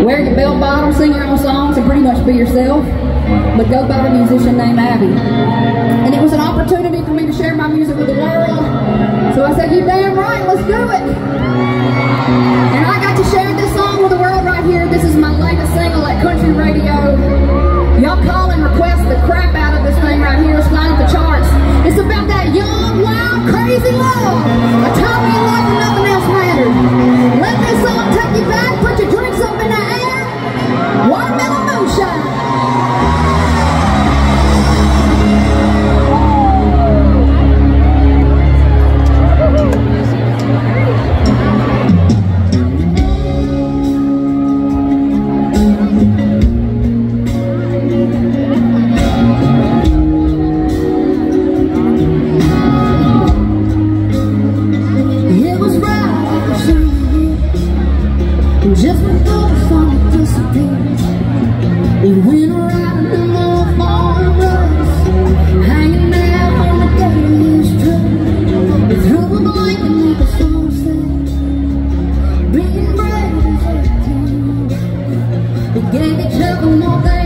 Wear your belt bottom, sing your own songs, and pretty much be yourself, but go by a musician named Abby. And it was an opportunity for me to share my music with the world, so I said, you damn right, let's do it. And I got to share this song with the world right here. This is my latest single at country radio. Y'all call and request the crap out of this thing right here. It's flying the charts. It's about that young, wild, crazy love. A time in life and nothing else matters. Let this song take you back. Put your drinks up in the air. Watermelon moonshine. Just before the sun disappeared, we went around the more forest, hanging out on the daily strip. We threw a blanket like a sunset, being brave as 18. We gave each other more than